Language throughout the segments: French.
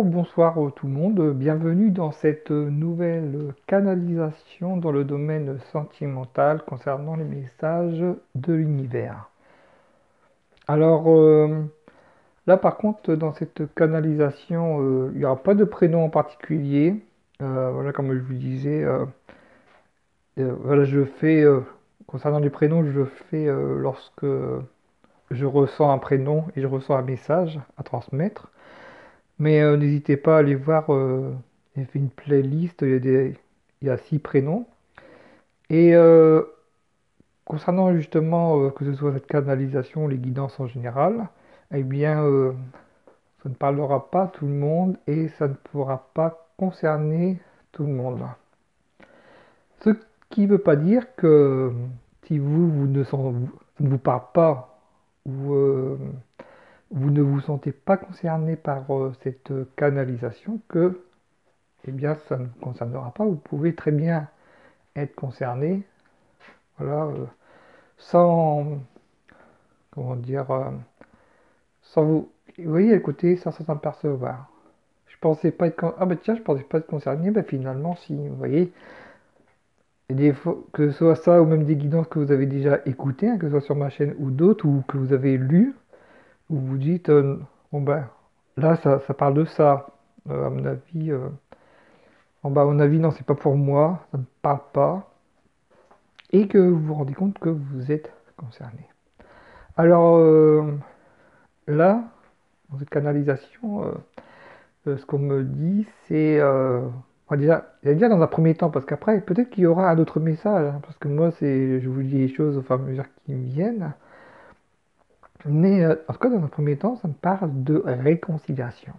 bonsoir tout le monde, bienvenue dans cette nouvelle canalisation dans le domaine sentimental concernant les messages de l'univers. Alors là par contre dans cette canalisation il n'y aura pas de prénom en particulier. Voilà, comme je vous disais, voilà, je fais concernant les prénoms, je fais lorsque je ressens un prénom et je ressens un message à transmettre. Mais n'hésitez pas à aller voir, j'ai fait une playlist, il y a 6 prénoms. Et concernant justement que ce soit cette canalisation, les guidances en général, eh bien, ça ne parlera pas tout le monde et ça ne pourra pas concerner tout le monde. Ce qui ne veut pas dire que si vous ne, ça ne vous parle pas ou vous ne vous sentez pas concerné par cette canalisation, que eh bien, ça ne vous concernera pas. Vous pouvez très bien être concerné, voilà, sans, comment dire, sans vous, vous voyez, à côté, sans s'en apercevoir. Je pensais pas être, ah bah tiens, je pensais pas être concerné, bah finalement, si, vous voyez, et des fois, que ce soit ça ou même des guidances que vous avez déjà écoutées, hein, que ce soit sur ma chaîne ou d'autres, ou que vous avez lu, vous vous dites, bon ben, là, ça parle de ça. À mon avis, bon, bah, à mon avis, non, c'est pas pour moi, ça ne parle pas. Et que vous vous rendez compte que vous êtes concerné. Alors là, dans cette canalisation, ce qu'on me dit, c'est déjà, il y a déjà dans un premier temps, parce qu'après, peut-être qu'il y aura un autre message, hein, parce que moi, je vous dis les choses au fur et à mesure qui me viennent. Mais en tout cas, dans un premier temps, ça me parle de réconciliation.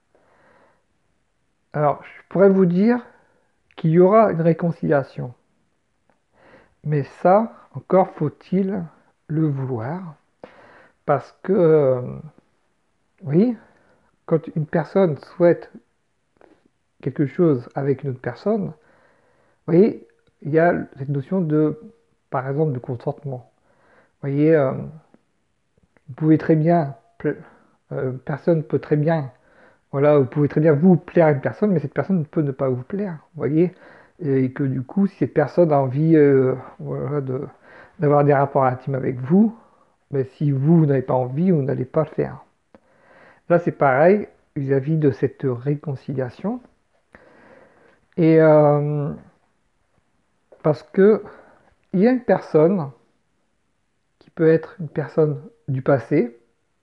Alors, je pourrais vous dire qu'il y aura une réconciliation, mais ça, encore faut-il le vouloir, parce que, oui, quand une personne souhaite quelque chose avec une autre personne, vous voyez, il y a cette notion de, par exemple, de consentement. Vous voyez, vous pouvez très bien, personne peut très bien, voilà, vous pouvez très bien vous plaire à une personne, mais cette personne peut ne pas vous plaire, vous voyez, et que du coup, si cette personne a envie, voilà, d'avoir des rapports intimes avec vous, mais si vous n'avez pas envie, vous n'allez pas le faire. Là, c'est pareil vis-à-vis de cette réconciliation. Et parce que il y a une personne qui peut être une personne du passé,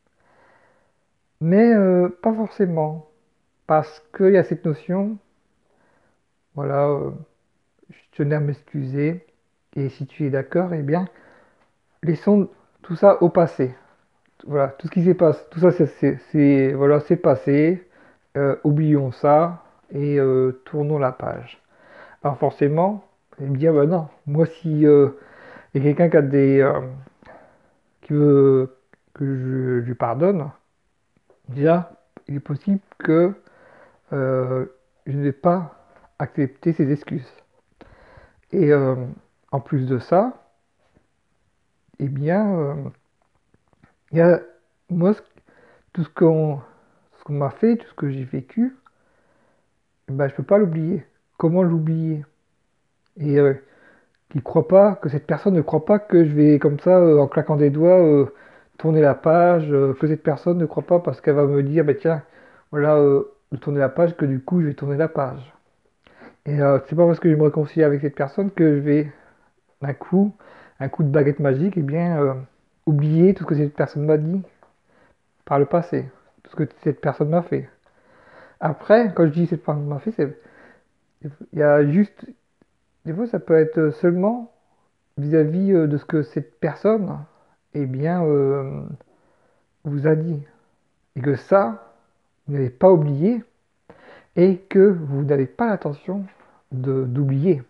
mais pas forcément. Parce qu'il y a cette notion, voilà, je tenais à m'excuser, et si tu es d'accord, eh bien, laissons tout ça au passé. Voilà, tout ce qui s'est passé, tout ça, voilà, c'est passé, oublions ça, et tournons la page. Alors forcément, vous allez me dire, bah non, moi si il y a quelqu'un qui veut que je lui pardonne, déjà, il est possible que euh, je n'ai pas accepté ses excuses. Et en plus de ça, eh bien, il y a moi, tout ce qu'on m'a fait, tout ce que j'ai vécu, eh ben, je peux pas l'oublier. Comment l'oublier? Et qu'il croit pas, que cette personne ne croit pas que je vais comme ça, en claquant des doigts, tourner la page, que cette personne ne croit pas parce qu'elle va me dire, bah tiens, voilà, de tourner la page, que du coup je vais tourner la page. Et c'est pas parce que je me réconcilie avec cette personne que je vais d'un coup, un coup de baguette magique, et bien oublier tout ce que cette personne m'a dit par le passé, tout ce que cette personne m'a fait. Après, quand je dis cette personne m'a fait, il y a juste, des fois ça peut être seulement vis-à-vis de ce que cette personne, eh bien, vous a dit. Et que ça, vous n'avez pas oublié et que vous n'avez pas l'intention d'oublier.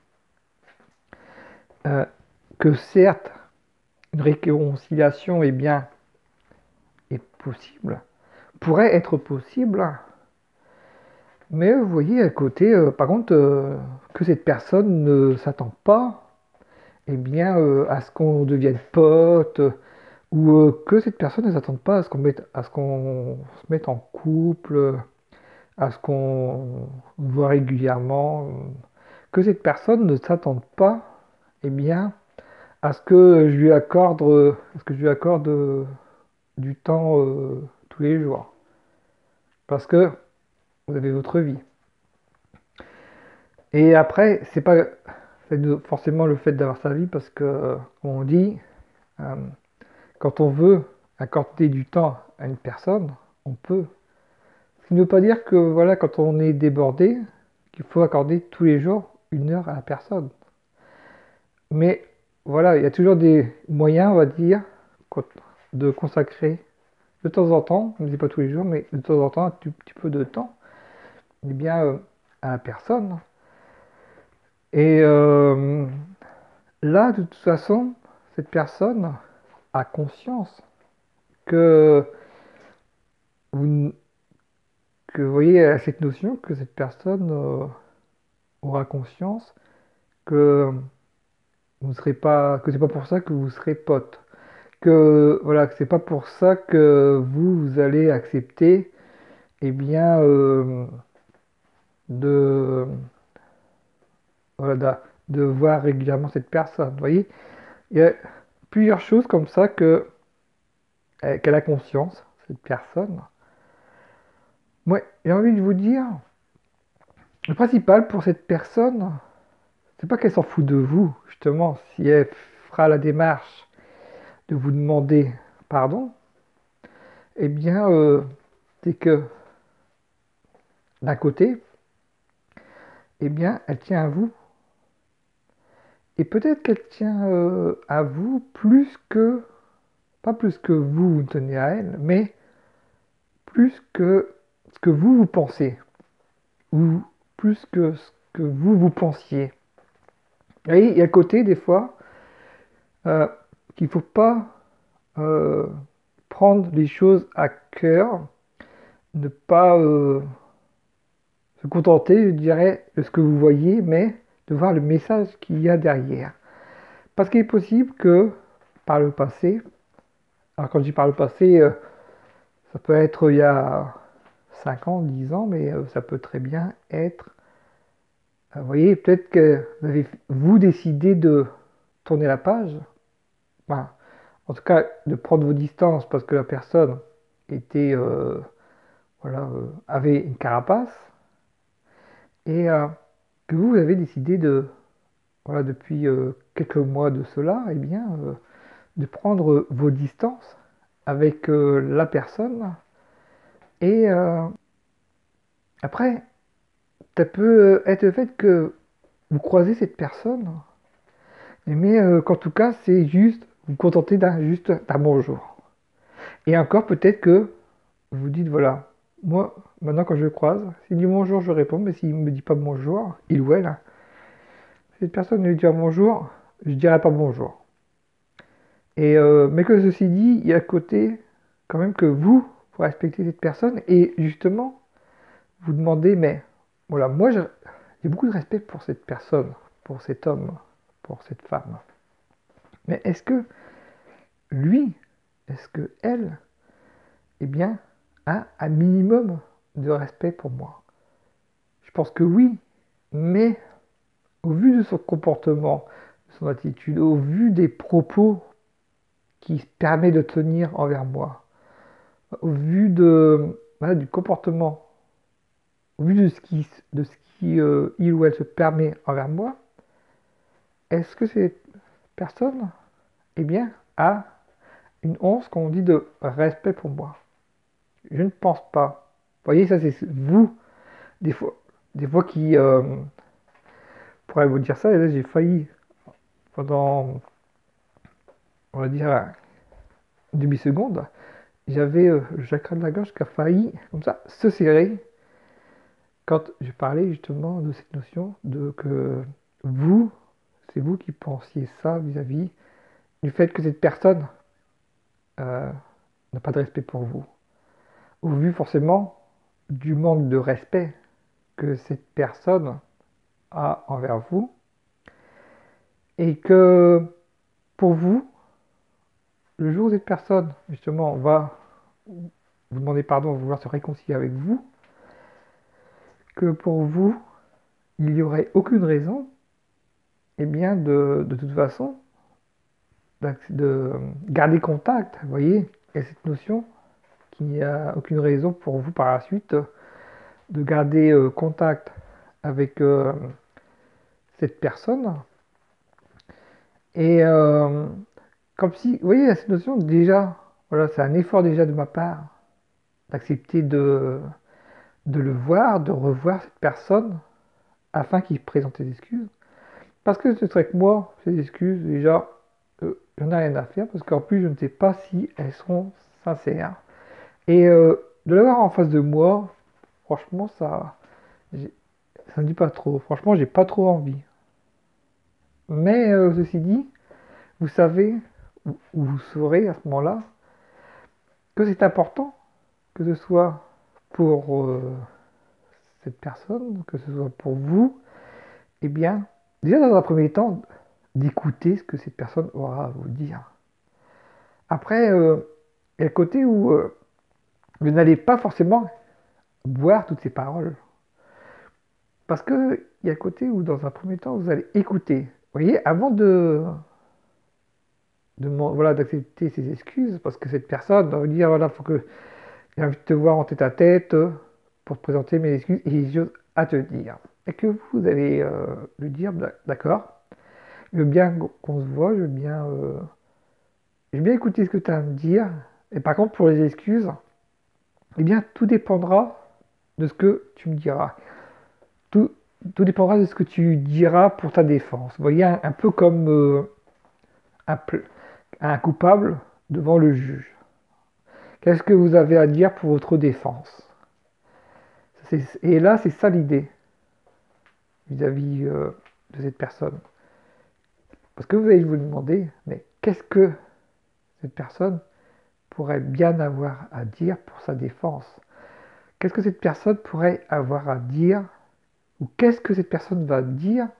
Euh, que certes, une réconciliation eh bien, est possible, pourrait être possible, mais vous voyez à côté, par contre, que cette personne ne s'attend pas eh bien, à ce qu'on devienne pote, ou que cette personne ne s'attende pas à ce qu'on se mette en couple, à ce qu'on voit régulièrement, que cette personne ne s'attende pas, eh bien, à ce que je lui accorde, du temps tous les jours. Parce que vous avez votre vie. Et après, c'est pas forcément le fait d'avoir sa vie, parce que, comme on dit, euh, quand on veut accorder du temps à une personne, on peut. Ce qui ne veut pas dire que, voilà, quand on est débordé, qu'il faut accorder tous les jours 1 heure à la personne. Mais voilà, il y a toujours des moyens, on va dire, de consacrer de temps en temps, je ne dis pas tous les jours, mais de temps en temps, un tout petit peu de temps, eh bien, à la personne. Et là, de toute façon, cette personne a conscience que vous, que vous voyez à cette notion que cette personne aura conscience que vous serez pas, que c'est pas pour ça que vous serez pote, que voilà, que c'est pas pour ça que vous allez accepter, eh bien, de voilà, de voir régulièrement cette personne. Vous voyez, il y a plusieurs choses comme ça que qu'elle a conscience cette personne. Moi, j'ai envie de vous dire, le principal pour cette personne, c'est pas qu'elle s'en fout de vous, justement, si elle fera la démarche de vous demander pardon, eh bien, c'est que d'un côté, eh bien, elle tient à vous. Et peut-être qu'elle tient à vous pas plus que vous tenez à elle, mais plus que ce que vous pensez, ou plus que ce que vous pensiez. Vous voyez, il y a le côté, des fois, euh, qu'il ne faut pas euh, prendre les choses à cœur, ne pas se contenter, je dirais, de ce que vous voyez, mais de voir le message qu'il y a derrière. Parce qu'il est possible que, par le passé, alors quand je dis par le passé, ça peut être il y a 5 ans, 10 ans, mais ça peut très bien être, vous voyez, peut-être que vous avez vous décidé de tourner la page, enfin, en tout cas de prendre vos distances parce que la personne était, voilà, avait une carapace, et que vous avez décidé de, voilà, depuis quelques mois de cela, eh bien, de prendre vos distances avec la personne. Et après, ça peut être le fait que vous croisez cette personne, mais qu'en tout cas, c'est juste vous contenter d'un bonjour. Et encore, peut-être que vous vous dites, voilà, moi, maintenant quand je le croise, s'il dit bonjour, je réponds, mais s'il ne me dit pas bonjour, il ou elle, hein, cette personne lui dit bonjour, je ne dirai pas bonjour. Et, mais que ceci dit, il y a à côté, quand même, que vous respectez cette personne, et justement, vous demandez, mais voilà, moi, j'ai beaucoup de respect pour cette personne, pour cet homme, pour cette femme. Mais est-ce que lui, est-ce que elle, eh bien, a un minimum de respect pour moi? Je pense que oui, mais au vu de son comportement, de son attitude, au vu des propos qu'il permet de tenir envers moi, au vu voilà, du comportement, au vu de ce qui il ou elle se permet envers moi, est-ce que cette personne, eh bien, a une once, comme on dit, de respect pour moi? Je ne pense pas. Vous voyez, ça c'est vous, des fois, qui pourrais vous dire ça, et là j'ai failli, pendant, on va dire, une demi-seconde, j'avais le chakra de la gorge qui a failli, comme ça, se serrer, quand je parlais justement de cette notion de que vous, c'est vous qui pensiez ça vis-à-vis du fait que cette personne euh, n'a pas de respect pour vous. Au vu forcément du manque de respect que cette personne a envers vous, et que pour vous, le jour où cette personne justement va vous demander pardon, vouloir se réconcilier avec vous, que pour vous, il n'y aurait aucune raison, eh bien, de toute façon, de garder contact, vous voyez, il y a cette notion qu'il n'y a aucune raison pour vous par la suite de garder contact avec cette personne. Et comme si, vous voyez, il y a cette notion déjà, voilà, c'est un effort déjà de ma part d'accepter de le voir, de revoir cette personne afin qu'il présente des excuses. Parce que ce serait que moi, ces excuses, déjà, j'en ai rien à faire parce qu'en plus, je ne sais pas si elles seront sincères. Et de l'avoir en face de moi, franchement, ça me dit pas trop. Franchement, j'ai pas trop envie. Mais ceci dit, vous savez, ou vous saurez à ce moment-là, que c'est important, que ce soit pour cette personne, que ce soit pour vous, eh bien, déjà dans un premier temps, d'écouter ce que cette personne aura à vous dire. Après, il y a le côté où vous n'allez pas forcément boire toutes ces paroles. Parce qu'il y a le côté où, dans un premier temps, vous allez écouter. Vous voyez, avant voilà, d'accepter ses excuses, parce que cette personne va vous dire, voilà, faut que j'ai envie de te voir en tête à tête pour te présenter mes excuses et j'ai choses à te dire. Et que vous allez lui dire, d'accord, je veux bien qu'on se voit, je veux bien écouter ce que tu as à me dire. Et par contre, pour les excuses, eh bien, tout dépendra de ce que tu me diras. Tout, tout dépendra de ce que tu diras pour ta défense. Vous voyez, un peu comme un, un coupable devant le juge. Qu'est-ce que vous avez à dire pour votre défense? Et là, c'est ça l'idée vis-à-vis de cette personne. Parce que vous allez vous demander, mais qu'est-ce que cette personne pourrait bien avoir à dire pour sa défense? Qu'est-ce que cette personne pourrait avoir à dire? Ou qu'est-ce que cette personne va dire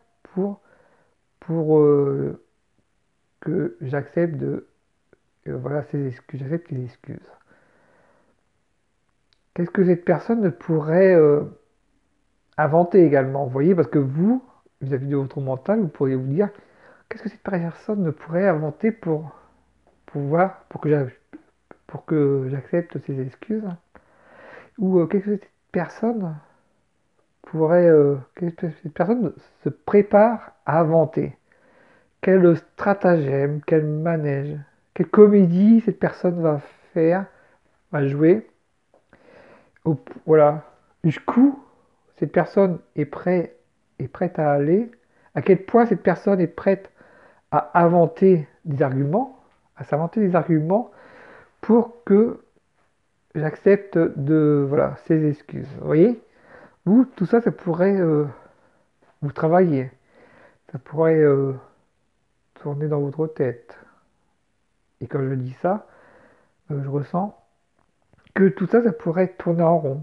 pour que j'accepte voilà, que j'accepte les excuses? Qu'est-ce que cette personne pourrait inventer également? Vous voyez, parce que vous, vis-à-vis de votre mental, vous pourriez vous dire, qu'est-ce que cette personne ne pourrait inventer pour pouvoir, pour que j'accepte ces excuses? Ou qu'est-ce que cette personne qu'est-ce que cette personne se prépare à inventer? Quel stratagème, quel manège, quelle comédie cette personne va faire, va jouer, voilà, jusqu'où cette personne est prête à aller, à quel point cette personne est prête à inventer des arguments, à s'inventer des arguments pour que j'accepte voilà, ces excuses. Vous voyez, vous, tout ça, ça pourrait vous travailler, ça pourrait tourner dans votre tête. Et quand je dis ça, je ressens que tout ça, ça pourrait tourner en rond.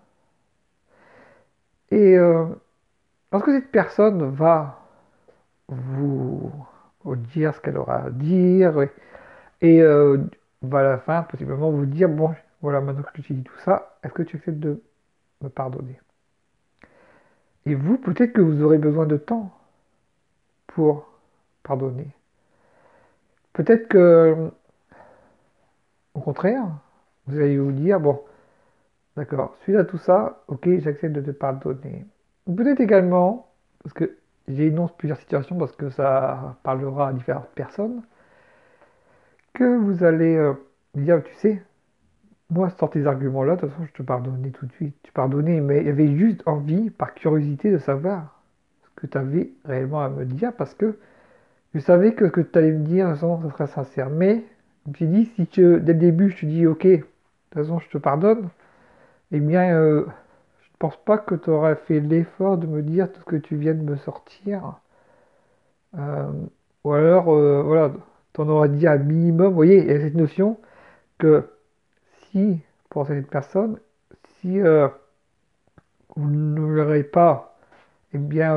Et lorsque cette personne va vous, vous dire ce qu'elle aura à dire et va à la fin possiblement vous dire, bon, voilà, maintenant que je t'ai dit tout ça, est-ce que tu acceptes de me pardonner? Et vous, peut-être que vous aurez besoin de temps pour pardonner. Peut-être que, au contraire, vous allez vous dire, bon, d'accord, suite à tout ça, ok, j'accepte de te pardonner. Peut-être également, parce que j'énonce plusieurs situations parce que ça parlera à différentes personnes, que vous allez dire, tu sais, moi, sans tes arguments-là, de toute façon, je te pardonnais tout de suite. Tu pardonnais, mais il y avait juste envie, par curiosité, de savoir ce que tu avais réellement à me dire parce que je savais que ce que tu allais me dire, de toute façon, ça serait sincère. Mais, je me suis dit, si dès le début, je te dis, ok, de toute façon, je te pardonne, eh bien, je ne pense pas que tu aurais fait l'effort de me dire tout ce que tu viens de me sortir. Euh, ou alors, voilà, tu en aurais dit un minimum. Vous voyez, il y a cette notion que si, pour cette personne, si vous ne l'aurez pas, eh bien,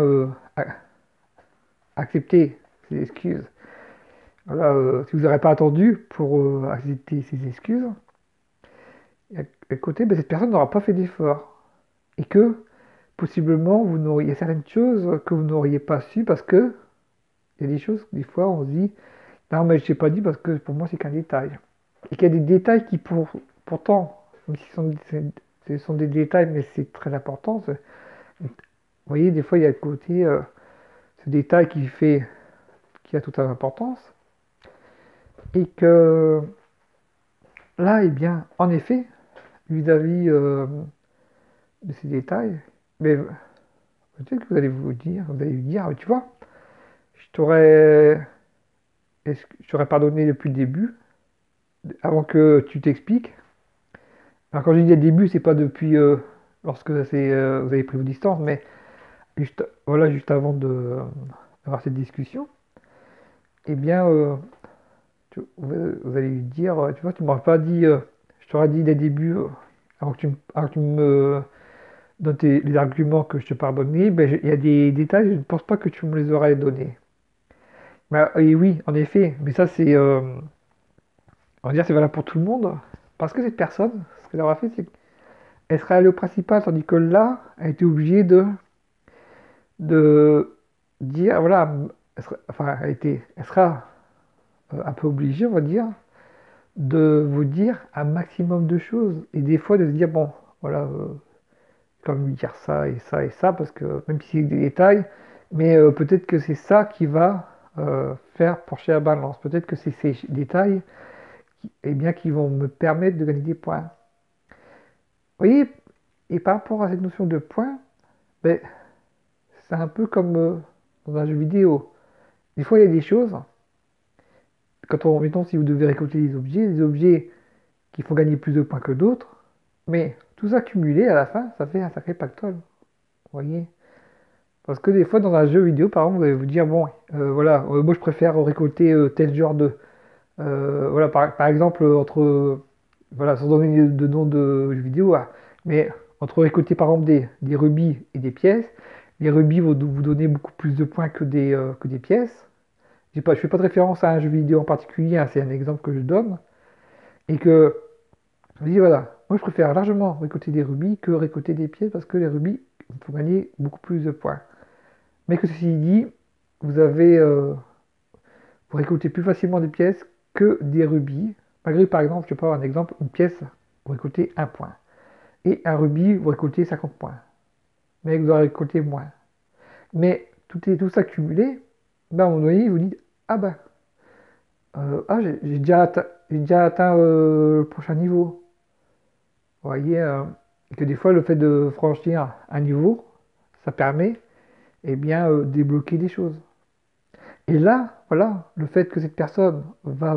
accepté ses excuses, voilà, si vous n'aurez pas attendu pour accepter ses excuses, à côté, ben, cette personne n'aura pas fait d'effort. Et que possiblement, il y a certaines choses que vous n'auriez pas su parce que il y a des choses, des fois, on se dit, non, mais je n'ai pas dit parce que pour moi, c'est qu'un détail. Et qu'il y a des détails qui, pourtant, même si ce sont des détails, mais c'est très important. Vous voyez, des fois, il y a le côté, ce détail qui a toute son importance. Et que là, eh bien, en effet, vis-à-vis de ces détails, mais peut-être que vous allez vous dire, ah, tu vois, je t'aurais, je t'aurais pardonné depuis le début, avant que tu t'expliques. Alors quand je dis le début, c'est pas depuis lorsque vous avez pris vos distances, mais juste, voilà, juste avant d'avoir cette discussion, eh bien, vous allez lui dire, tu vois, tu m'aurais pas dit, je t'aurais dit dès le début, avant que tu me donnes les arguments que je te pardonnais, ben, il y a des détails, je ne pense pas que tu me les aurais donnés. Et oui, en effet, mais ça c'est, on va dire, c'est valable pour tout le monde, parce que cette personne, ce qu'elle aura fait, c'est qu'elle serait allée au principal, tandis que là, elle était obligée de dire, voilà, enfin, elle sera un peu obligée, on va dire, de vous dire un maximum de choses. Et des fois, de se dire, bon, voilà, comme lui dire ça et ça et ça, parce que même si c'est des détails, mais peut-être que c'est ça qui va faire pencher la balance. Peut-être que c'est ces détails eh bien, qui vont me permettre de gagner des points. Vous voyez, et par rapport à cette notion de points, ben, c'est un peu comme dans un jeu vidéo. Des fois, il y a des choses, mettons, si vous devez récolter des objets qui font gagner plus de points que d'autres, mais tout ça cumulé à la fin, ça fait un sacré pactole. Vous voyez? Parce que des fois, dans un jeu vidéo, par exemple, vous allez vous dire, bon, voilà, moi je préfère récolter tel genre de. Voilà, par exemple, voilà, sans donner de nom de jeu vidéo, mais entre récolter par exemple des rubis et des pièces, les rubis vont vous donner beaucoup plus de points que des pièces. Je ne fais pas de référence à un jeu vidéo en particulier, hein, c'est un exemple que je donne. Et que je me dis, voilà, moi je préfère largement récolter des rubis que récolter des pièces parce que les rubis font gagner beaucoup plus de points. Mais que ceci dit, vous avez, vous récoltez plus facilement des pièces que des rubis. Malgré, par exemple, je peux avoir un exemple, une pièce, vous récoltez un point. Et un rubis, vous récoltez 50 points. Mais vous aurez récolté moins. Mais tout ça cumulé, ben, à un moment donné, vous dites, ah ben, j'ai déjà atteint le prochain niveau. Vous voyez que des fois, le fait de franchir un niveau, ça permet eh bien, débloquer des choses. Et là, voilà, le fait que cette personne va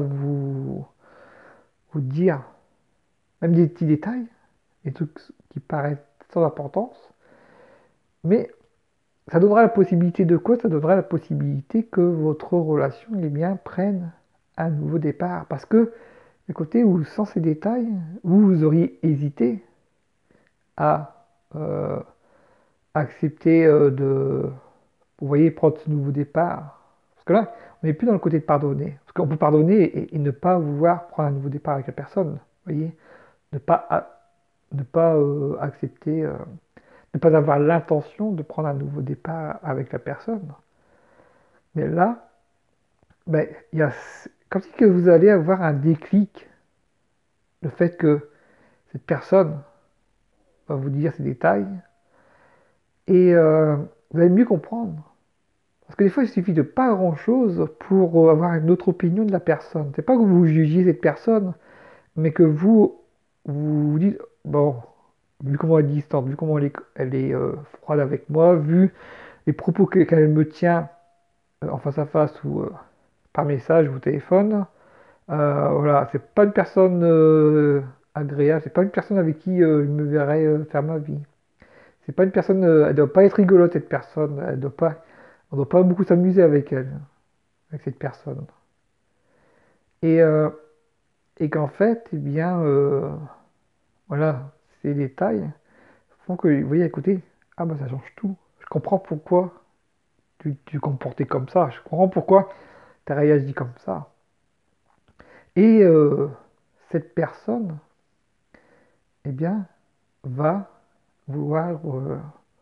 vous dire même des petits détails, des trucs qui paraissent sans importance, mais ça donnera la possibilité de quoi? Ça donnera la possibilité que votre relation eh bien, prenne un nouveau départ. Parce que, du côté où, sans ces détails, vous auriez hésité à accepter vous voyez, prendre ce nouveau départ. Parce que là, on n'est plus dans le côté de pardonner. Parce qu'on peut pardonner et ne pas vouloir prendre un nouveau départ avec la personne. Vous voyez, ne pas, ne pas accepter, ne pas avoir l'intention de prendre un nouveau départ avec la personne. Mais là, ben, il y a comme si que vous allez avoir un déclic. Le fait que cette personne va vous dire ces détails et vous allez mieux comprendre. Parce que des fois, il suffit de pas grand-chose pour avoir une autre opinion de la personne. C'est pas que vous jugiez cette personne, mais que vous dites, bon, vu comment elle est distante, vu comment elle est froide avec moi, vu les propos qu'elle me tient en face à face ou par message ou au téléphone, voilà, c'est pas une personne agréable, c'est pas une personne avec qui je me verrais faire ma vie. C'est pas une personne, elle doit pas être rigolote cette personne, on doit pas beaucoup s'amuser avec elle, avec cette personne. Et, euh, et qu'en fait, eh bien, voilà, ces détails font que, vous voyez, écoutez, ah bah ça change tout. Je comprends pourquoi tu comportais comme ça, je comprends pourquoi tu as réagi comme ça. Et cette personne, eh bien, va vouloir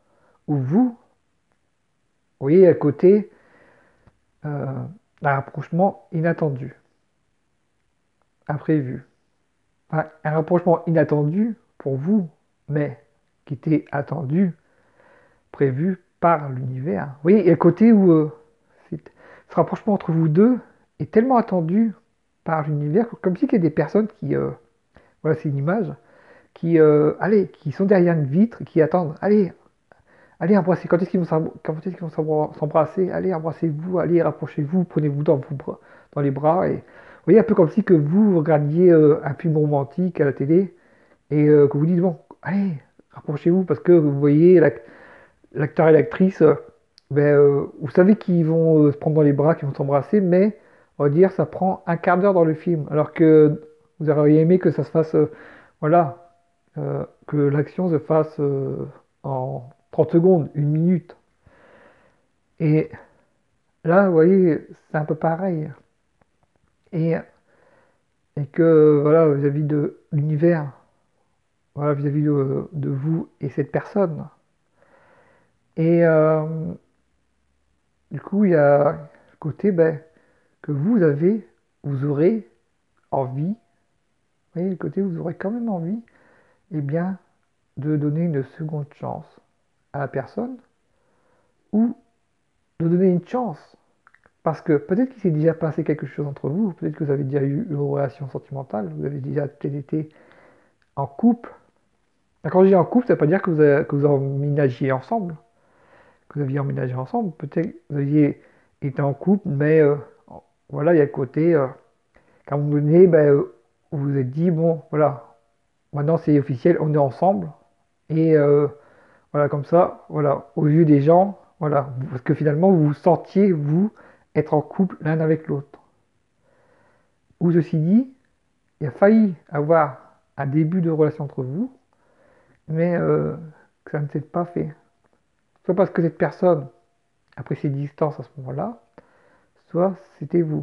où vous voyez à côté euh, un rapprochement inattendu, imprévu. Enfin, un rapprochement inattendu pour vous, mais qui était attendu, prévu par l'univers. Vous voyez, il y a le côté où ce rapprochement entre vous deux est tellement attendu par l'univers, comme si il y a des personnes qui, voilà, c'est une image, qui, allez, qui sont derrière une vitre, qui attendent, allez, allez, embrassez, quand est-ce qu'ils vont s'embrasser, allez, embrassez-vous, allez, rapprochez-vous, prenez-vous dans, dans les bras, et vous voyez, un peu comme si que vous regardiez un film romantique à la télé, et que vous dites, bon, allez, rapprochez-vous, parce que vous voyez l'acteur et l'actrice, ben, vous savez qu'ils vont se prendre dans les bras, qu'ils vont s'embrasser, mais on va dire ça prend un quart d'heure dans le film, alors que vous auriez aimé que ça se fasse, voilà, que l'action se fasse en 30 secondes, une minute. Et là, vous voyez, c'est un peu pareil. Et, et que, voilà, vis-à-vis de l'univers, voilà, vis-à-vis de vous et cette personne. Et du coup, il y a le côté ben, que vous aurez envie, vous voyez, le côté où vous aurez quand même envie, eh bien, de donner une seconde chance à la personne ou de donner une chance. Parce que peut-être qu'il s'est déjà passé quelque chose entre vous, peut-être que vous avez déjà eu une relation sentimentale, vous avez déjà peut-être été en couple. Quand je dis en couple, ça ne veut pas dire que vous emménagiez ensemble, que vous aviez emménagé ensemble. Peut-être que vous aviez été en couple, mais voilà, il y a le côté, qu'à un moment donné, ben, vous vous êtes dit, bon, voilà, maintenant c'est officiel, on est ensemble. Et voilà, comme ça, voilà, aux yeux des gens, voilà, parce que finalement, vous vous sentiez, vous, être en couple l'un avec l'autre. Ou ceci dit, il a failli avoir un début de relation entre vous, mais que ça ne s'est pas fait. Soit parce que cette personne a pris ses distances à ce moment-là, soit c'était vous.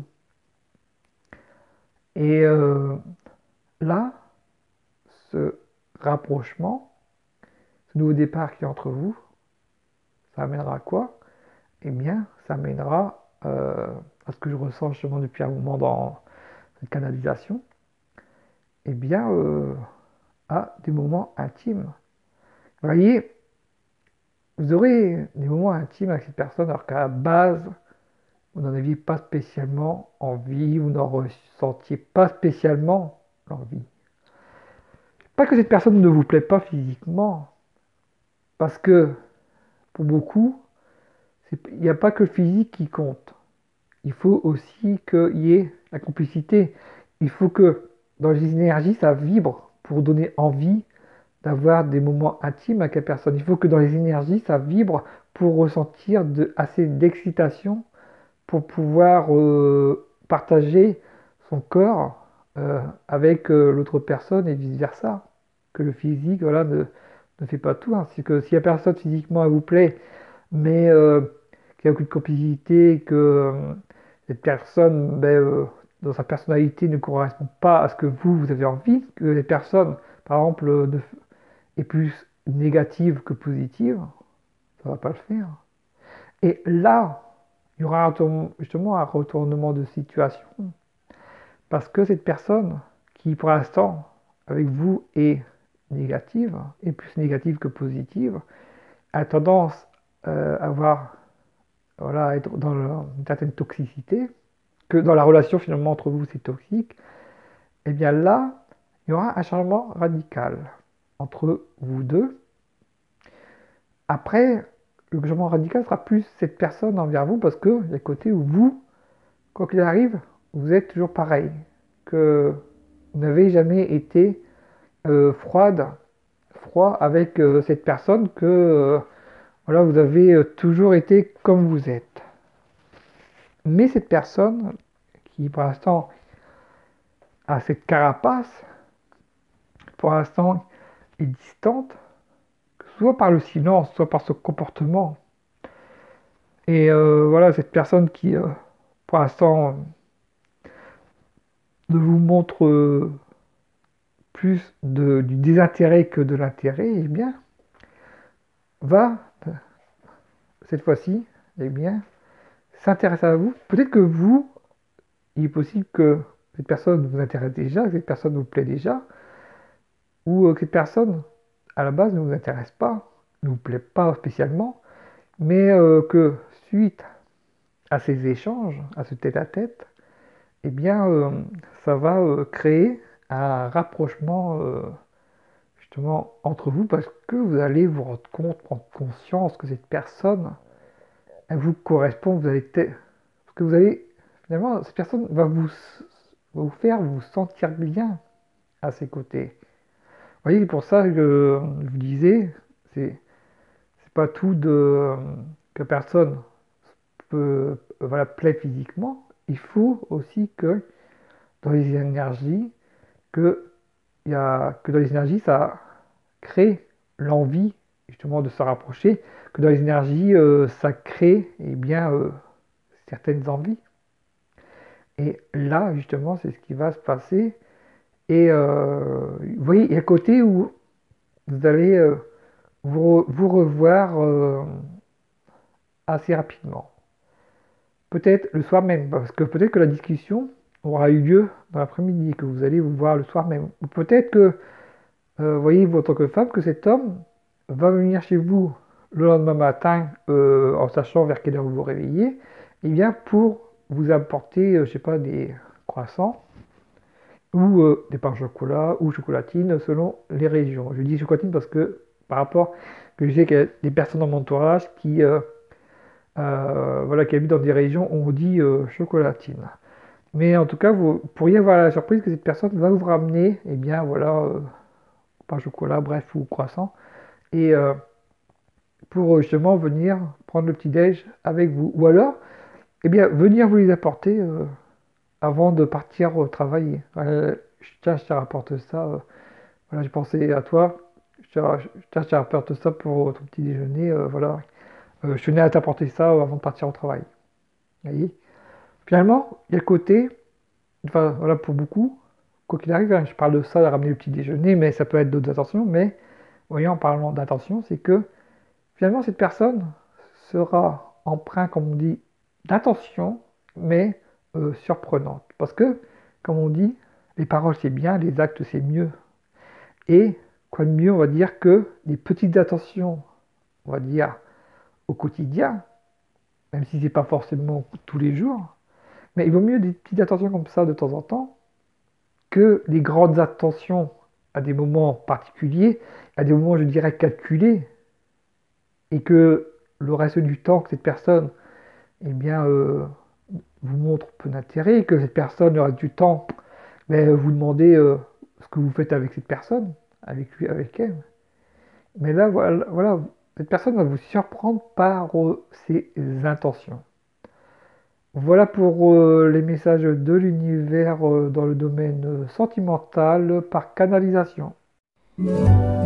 Et là, ce rapprochement, ce nouveau départ qui est entre vous, ça amènera à quoi? Eh bien, ça amènera à ce que je ressens justement depuis un moment dans cette canalisation, eh bien, à des moments intimes. Vous voyez, vous aurez des moments intimes avec cette personne alors qu'à la base, vous n'en aviez pas spécialement envie, vous n'en ressentiez pas spécialement l'envie. Pas que cette personne ne vous plaît pas physiquement, parce que pour beaucoup, il n'y a pas que le physique qui compte. Il faut aussi qu'il y ait la complicité. Il faut que dans les énergies, ça vibre pour donner envie d'avoir des moments intimes avec la personne. Il faut que dans les énergies, ça vibre pour ressentir assez d'excitation pour pouvoir partager son corps avec l'autre personne et vice-versa. Que le physique voilà, ne fait pas tout. Hein. C'est que si la personne physiquement elle vous plaît, mais qu'il n'y a aucune complicité, que cette personne, ben, dans sa personnalité, ne correspond pas à ce que vous avez envie, que les personnes, par exemple, est plus négative que positive, ça va pas le faire. Et là, il y aura justement un retournement de situation. Parce que cette personne, qui pour l'instant, avec vous, est négative, est plus négative que positive, a tendance à avoir, voilà, à être dans une certaine toxicité, que dans la relation finalement entre vous c'est toxique, et bien là, il y aura un changement radical entre vous deux. Après, le changement radical sera plus cette personne envers vous parce qu'il y a le côté où vous, quoi qu'il arrive, vous êtes toujours pareil. Que vous n'avez jamais été froid avec cette personne, que voilà, vous avez toujours été comme vous êtes. Mais cette personne, qui pour l'instant a cette carapace, pour l'instant est distante, soit par le silence, soit par ce comportement. Et voilà, cette personne qui, pour l'instant, ne vous montre plus du désintérêt que de l'intérêt, eh bien, va cette fois-ci, eh bien, s'intéresse à vous. Peut-être que vous, il est possible que cette personne vous intéresse déjà, que cette personne vous plaît déjà, ou que cette personne, à la base, ne vous intéresse pas, ne vous plaît pas spécialement, mais que suite à ces échanges, à ce tête-à-tête, eh bien, ça va créer un rapprochement justement entre vous parce que vous allez vous rendre compte, prendre conscience que cette personne, elle vous correspond, parce que vous allez, finalement, cette personne va vous faire vous sentir bien à ses côtés. Vous voyez, c'est pour ça que je vous disais, c'est pas tout que personne voilà, plaît physiquement. Il faut aussi que dans les énergies, que, que dans les énergies, ça crée l'envie justement de se rapprocher, que dans les énergies, ça crée bien, certaines envies. Et là, justement, c'est ce qui va se passer. Et vous voyez, il y a un côté où vous allez vous revoir assez rapidement. Peut-être le soir même, parce que peut-être que la discussion aura eu lieu dans l'après-midi, que vous allez vous voir le soir même. Ou peut-être que, voyez, vous en tant que femme, que cet homme va venir chez vous le lendemain matin, en sachant vers quelle heure vous vous réveillez, et bien pour vous apporter, je sais pas, des croissants, ou des pains au chocolat, ou chocolatines, selon les régions. Je dis chocolatine parce que, par rapport, que je sais qu'il y a des personnes dans mon entourage voilà, qui habitent dans des régions où on dit chocolatine. Mais en tout cas, vous pourriez avoir la surprise que cette personne va vous ramener, eh bien voilà, pain au chocolat, bref, ou croissant, et pour justement venir prendre le petit-déj avec vous. Ou alors, eh bien, venir vous les apporter avant de partir au travail. Tiens, je te rapporte ça. Voilà, j'ai pensé à toi. Tiens, je te rapporte ça pour ton petit déjeuner. Voilà. Je tenais à t'apporter ça avant de partir au travail. Vous voyez. Finalement, il y a le côté, enfin, voilà, pour beaucoup, quoi qu'il arrive, hein, je parle de ça, de ramener le petit déjeuner, mais ça peut être d'autres attentions. Mais, voyez, en parlant d'attention, c'est que finalement, cette personne sera empreinte, comme on dit, d'attention, mais surprenante. Parce que, comme on dit, les paroles c'est bien, les actes c'est mieux. Et quoi de mieux, on va dire, que des petites attentions, on va dire, au quotidien, même si c'est pas forcément tous les jours, mais il vaut mieux des petites attentions comme ça de temps en temps que des grandes attentions à des moments particuliers, à des moments, je dirais, calculés, et que le reste du temps que cette personne, eh bien, vous montre peu d'intérêt, que cette personne aura du temps, mais vous demandez ce que vous faites avec cette personne, avec lui, avec elle. Mais là, voilà, voilà, cette personne va vous surprendre par ses intentions. Voilà pour les messages de l'univers dans le domaine sentimental par canalisation.